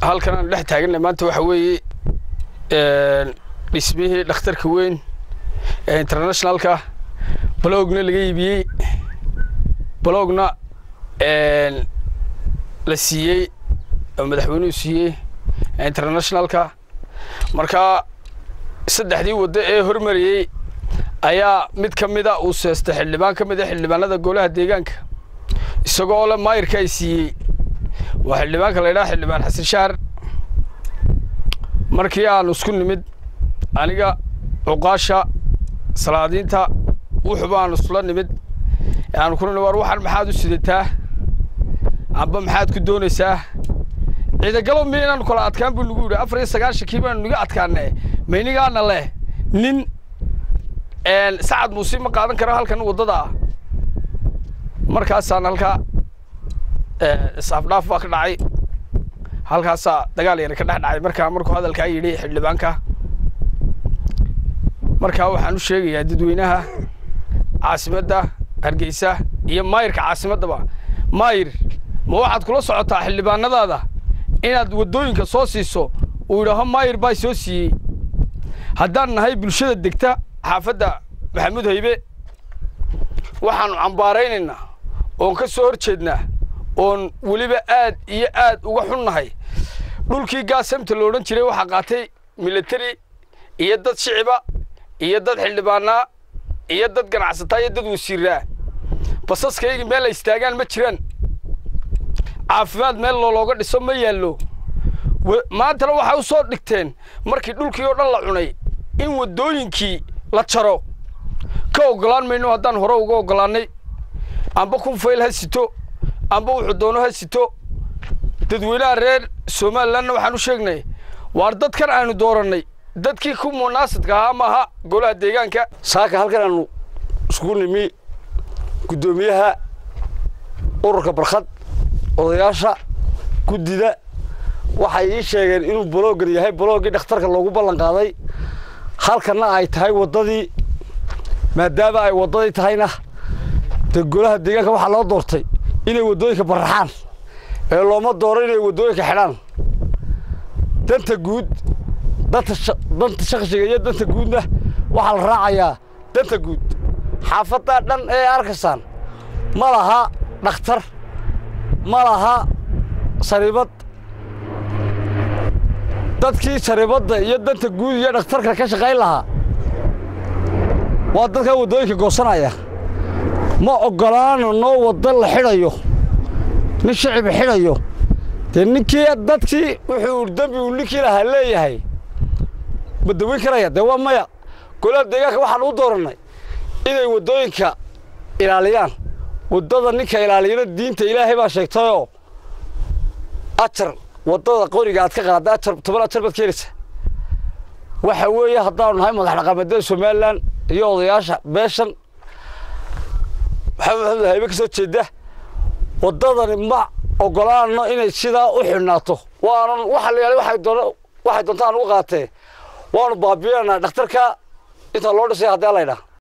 halkan aan dhex taaganay maanta waxa weeye dhismihii dhakhtarka weyn ee internationalka blogna laga iibiyey blogna la siiyey madaxweynuhu siiyey internationalka marka saddexdii wado ee hormariyay ayaa mid kamida uu seestay xildhibaan kamid ah xildhibaanada golaha deegaanka isagoo la maayirka ay siiyey waa xildhibaanka la yiraahdo xildhibaan xasan shaar markii aan isku nimid aniga uqaasha salaadiinta wuxuu baan isla nimid aan ku war waxan maxaad u sidataa amba maxaad ku doonaysaa cid galo meenan kala adkaan buu lagu yiri 49 kii baan naga adkaanay meenigaana leh nin saacad muusi ma qaadan karo halkan wadada markaas aan halka saafdaaf ka dhacay halkaas dagaal yar ka dhacay markuu hadalka yiri xildhibaanka markaa waxaan u sheegayaa dadweynaha caasimadda Hargeysa iyo maayirka caasimadaba maayir ma waxaad kula socotaa xildhibaanadaada inaad wadooyinka soo siiso uu yiraahdo maayir baa soo siiyay haddaan nahay bulshada degta xaafadda maxamuud haybe waxaan cambaaraynayna oo ka soo horjeednaa oo waliba aad iyo aad uga xunnahay dhulkii gaasamta loo oran jiray waxa qaatay military iyo dad shiciba iyo dad xildhibaana iyo dad ganacsato iyo dad wasiirra basaskayga meel ay istaagaan ma jiraan caafimaad meel looga dhiso ma yaalo maanta waxa u soo dhigteen markii dhulkii oo dhan la cunay in wadooyinkii la jaro ka ogolaan mayno haddaan hore uga ogolaanay amba kun fayl hasito amba wuxuu doono hasito dadweynaha reer Soomaaliland waxaan u sheegnay waar dadkan aanu dooranay dadkii ku munaasabka ah maaha golaha deegaanka saaka halkan aanu isku nimi gudoomiyaha ururka barxad odayaasha gudida waxay ii sheegeen inuu blogger yahay blogger dhakhtarka loogu ballan qaaday halkana ay tahay wadadii maadaama ay wadadii tahayna golaha deegaanka waxa loo doortay inay wadooyinka baraxaan ee looma dooran inay wadooyinka xidhaan danta guud danta shakhsiga iyo danta guudna waxa la raacayaa danta guud xaafadda dhan ee arkaysan ma laha dhakhtar ma laha sariibad dadkii sariibada iyo danta guud iyo dhakhtarka ka shaqayn lahaa waa dadka wadooyinka goosanaya ma ogolaano noo wada la xidhayo nin shacib xidhayo ninkii dadkii wuxuu dambi u ninkii lahaa leeyahay badawin karaya waa maya golaha deegaanka waxaan u dooranay inay wadooyinka ilaaliyaan wadada ninka ilaaliyana diinta Ilaahay baa sheegtay ajar wadada qoriga aad ka qaada ajar 10 ajar bad keenaysa waxa weeye haddaan nahay madax dhaqameedka Soomaaliland iyo odayaasha beeshan maxamed haybe ka soo jeeda wadada ma ogolaano inay sida u xirnaato waanan waxa la yahay waxay doontaan u qaatay waanu baabiyana dhakhtarka inta loo dhisay haddii la yiraahdo